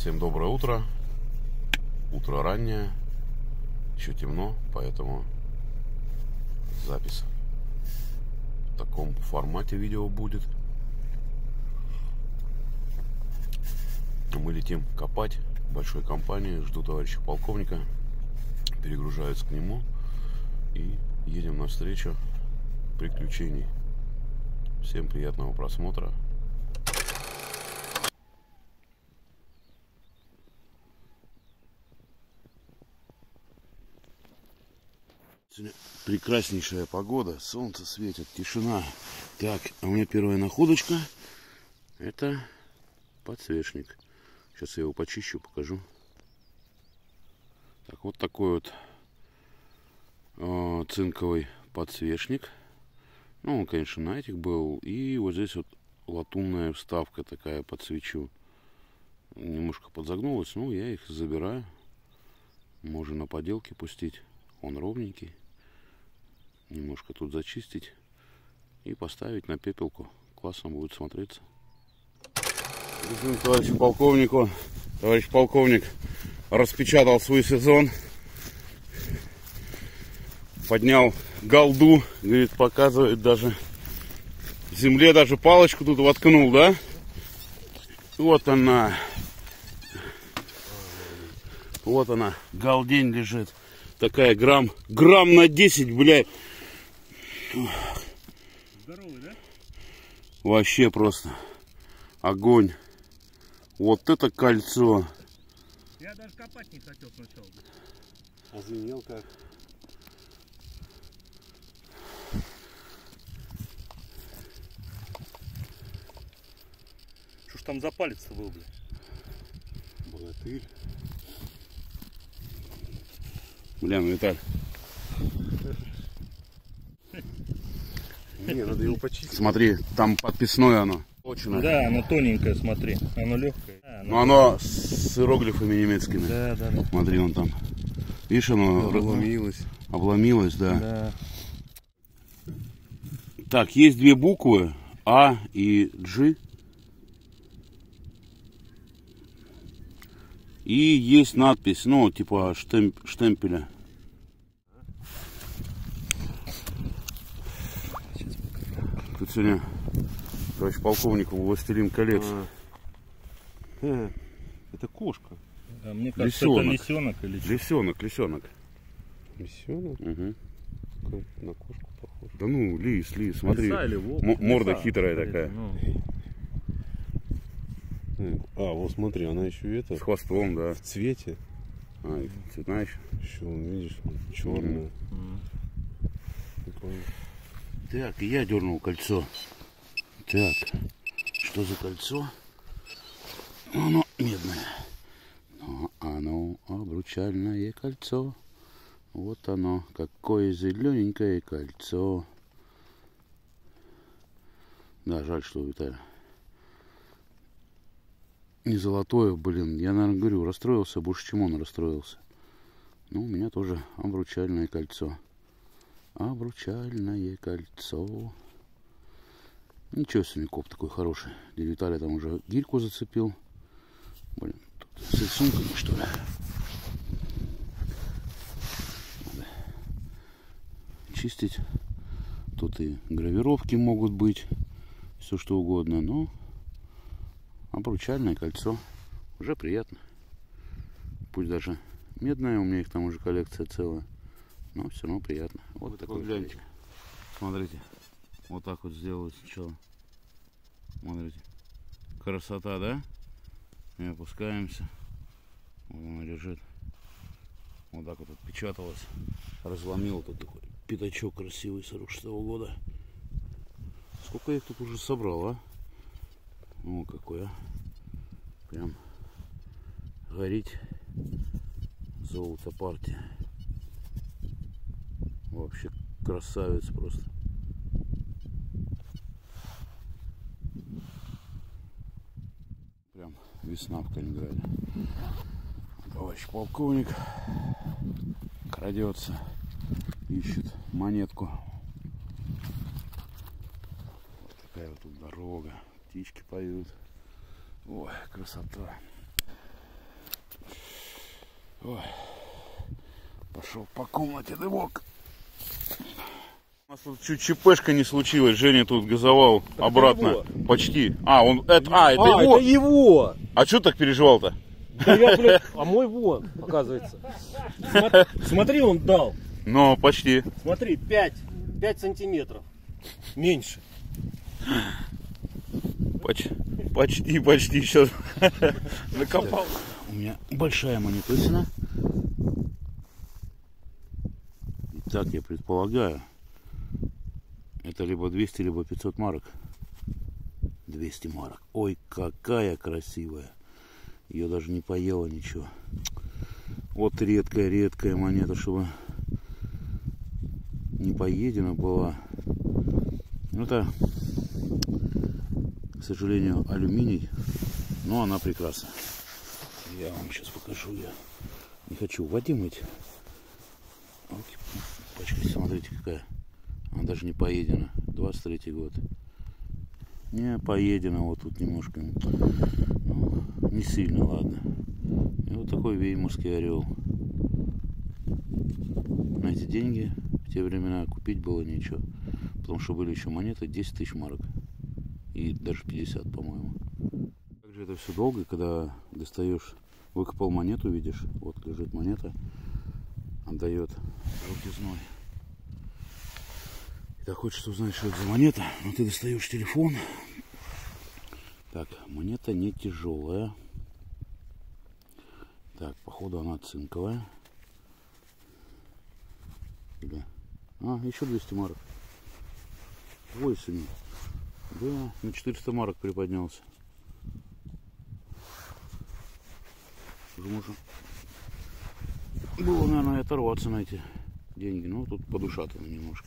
Всем доброе утро. Утро раннее. Еще темно, поэтому запись в таком формате видео будет. Мы летим копать большой компании. Жду товарища полковника. Перегружаюсь к нему и едем навстречу приключений. Всем приятного просмотра. Сегодня прекраснейшая погода, солнце светит, тишина. Так, а у меня первая находочка. Это подсвечник. Сейчас я его почищу, покажу. Так, вот такой вот цинковый подсвечник. Ну, он, конечно, на этих был. И вот здесь вот латунная вставка такая под свечу. Немножко подзагнулась, ну, я их забираю. Можно на поделке пустить. Он ровненький. Немножко тут зачистить и поставить на пепелку. Классно будет смотреться. Товарищу полковнику. Товарищ полковник распечатал свой сезон. Поднял голду. Говорит, показывает даже в земле, даже палочку тут воткнул, да? Вот она. Вот она. Голдень лежит. Такая грамм на 10, блядь. Здоровый, да? Вообще просто огонь. Вот это кольцо. Я даже копать не хотел сначала. Озвенел как. Что ж там за палец-то был, блядь? Богатырь. Бля, ну Виталь. Не, надо его почистить. Смотри, там подписное оно. Очень. Да, оно тоненькое, смотри. Оно легкое. Но оно с иероглифами немецкими. Да, да, да. Смотри, он там. Видишь, оно Обломилось. обломилось, да. Да. Так, есть две буквы А и G. И есть надпись, ну, типа штемпеля. Тут сегодня, товарищ полковник, властелин колец. Это кошка. А мне кажется, Лисенок. это лисенок или что? Лисенок. Лисенок? Угу. На кошку похож. Да ну, лис, смотри. Лиса или волк? Морда Лиса, хитрая скорее, такая. ну. А, вот смотри, она еще это С хвостом, да. в цвете. А, цветная еще. Еще, видишь, черная. Прикольно. Так, и я дернул кольцо. Так, что за кольцо? Оно медное. Но оно обручальное кольцо. Вот оно, какое зелененькое кольцо. Да, жаль, что Виталий не золотое, блин. Я, наверное, говорю, расстроился больше, чем он расстроился. Ну, у меня тоже обручальное кольцо. Обручальное кольцо. Ничего себе, коп такой хороший. Дядя Виталий там уже гирьку зацепил. Блин, тут с рисунками, что ли. Надо чистить. Тут и гравировки могут быть. Все что угодно. Но обручальное кольцо. Уже приятно. Пусть даже медное. У меня их там уже коллекция целая. Но все равно приятно. Вот такой, гляньте. Смотрите. Вот так вот сделаю сначала. Смотрите. Красота, да? И опускаемся. Вот она лежит. Вот так вот отпечаталась. Разломил тут такой пятачок красивый 46-го года. Сколько я их тут уже собрал, а? О, какой, а. Прям гореть. Золото партия. Вообще красавец просто. Прям весна в Калининграде. Товарищ полковник крадется, ищет монетку. Вот такая вот тут дорога. Птички поют. Ой, красота. Ой. Пошел по комнате дымок. У нас тут чуть ЧПшка не случилась. Женя тут газовал обратно. Почти. Он это его. Это его. А что так переживал-то? Да я, блядь, а мой вон, оказывается. Смотри, он дал. Ну, почти. Смотри, 5 сантиметров. Меньше. Почти сейчас накопал. У меня большая монетосина. Так я предполагаю, это либо 200, либо 500 марок. 200 марок. Ой, какая красивая. Ее даже не поела ничего. Вот редкая монета, чтобы не поедена была. Это, к сожалению, алюминий, но она прекрасна. Я вам сейчас покажу. Я не хочу в воде мыть. Пачка, смотрите какая. Она даже не поедена. 23-й год. Не поедена. Вот тут немножко. Ну, не сильно, ладно. И вот такой веймарский орел. На эти деньги в те времена купить было нечего. Потому что были еще монеты 10 тысяч марок. И даже 50, по-моему. Также это все долго, когда достаешь, выкопал монету, видишь, вот лежит монета. Отдает желтизной. И так хочется узнать, что это за монета, но ты достаешь телефон. Так, монета не тяжелая. Так, походу она цинковая. Или... еще 200 марок. 8. Да, на 400 марок приподнялся. Уже можно было, наверное, оторваться на эти деньги. Но тут подушатано немножко.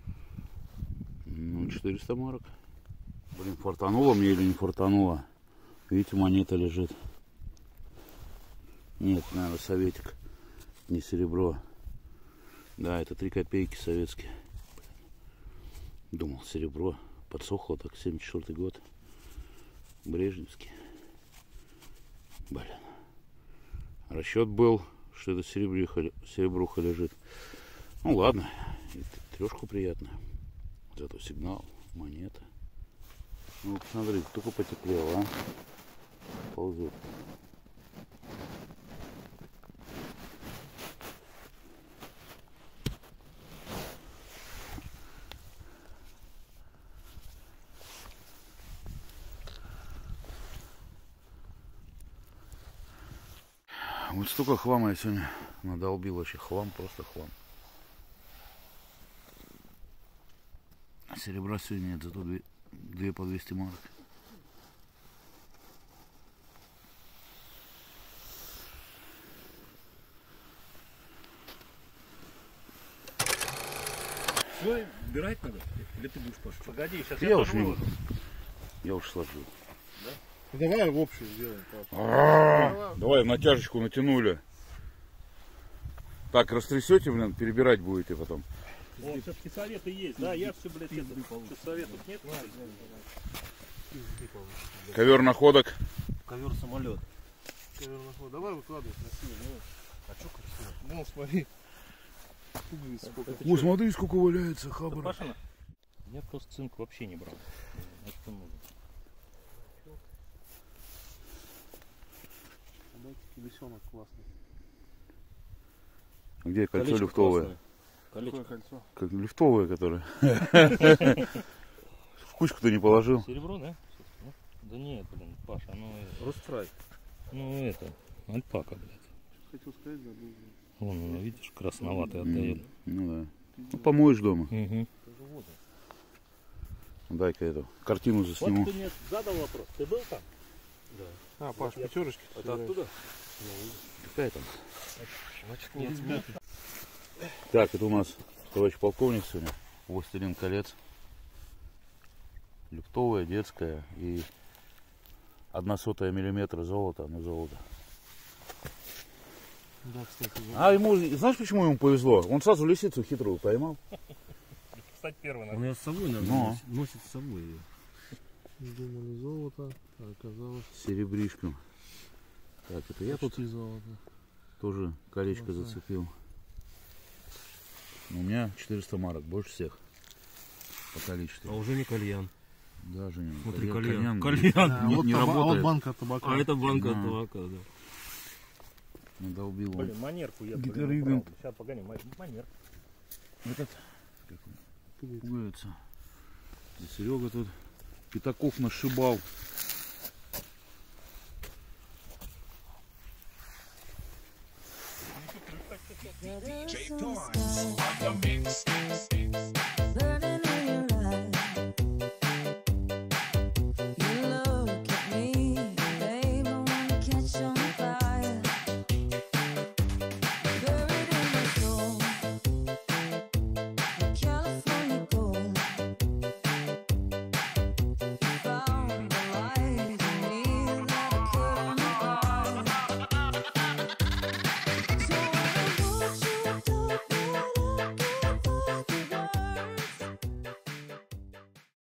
Ну, 400 марок. Блин, фартануло мне или не фартануло? Видите, монета лежит. Нет, наверное, советик. Не серебро. Да, это 3 копейки советские. Думал, серебро. Подсохло так, 74-й год. Брежневский. Блин. Расчет был, что это серебруха лежит. Ну ладно, и трешку приятно. Зато сигнал, монета. Ну посмотри, только потеплело, а? Ползет. Вот столько хлама я сегодня надолбил, вообще хлам, просто хлам. Серебра сегодня нет, зато 2 по 200 марок. Все, убирать надо? Или ты будешь пошел? Погоди, сейчас Я уж не буду. Я уж сложил. Да? Ну, давай в общую сделаем, папа. Давай натяжечку натянули. Так, растрясете, блин, перебирать будете потом. О, все-таки советы есть, да? Я все, блядь, это, советов нет? Ковер находок. Ковер самолет. Ковер находок. Давай выкладывай красиво. А что красиво? Ну, смотри. О, смотри, сколько валяется хабара. Пашина? Я просто цинк вообще не брал. Это нужно. Лисенок классный. Где кольцо люфтовое? Какое кольцо? Как люфтовое, которое. В кучку-то не положил. Серебро, да? Да нет, блин, Паша, оно... Рострай. Ну это, альпака, блядь. Хотел сказать, забыл. Вон, видишь, красноватый отдает. Ну да. Ну, помоешь дома. Угу. Дай-ка эту картину засниму. Вот ты мне задал вопрос. Ты был там? А, Паш, пятерочки. Это оттуда? Какая там? Значит, нет. Так, это у нас товарищ полковник сегодня. Властелин колец. Люфтовая, детская и 1/100 миллиметра золота на золото. Да, кстати, А ему, знаешь, почему ему повезло? Он сразу лисицу хитрую поймал. Кстати, первый, Он ее с собой надо Но. носит с собой ее. думали золото, а оказалось Серебришком. Так, это я тут почти золото. Тоже колечко зацепил. У меня 400 марок, больше всех по количеству. А уже не кальян. Даже не. Смотри, кальян А, не вот, а работает. вот банка табака. А это банка Да. табака, да. Надолбил он. Блин, манерку я Гитарист. Сейчас, погоди, манерку. Этот как он, пугается. Да Серега тут пятаков нашибал.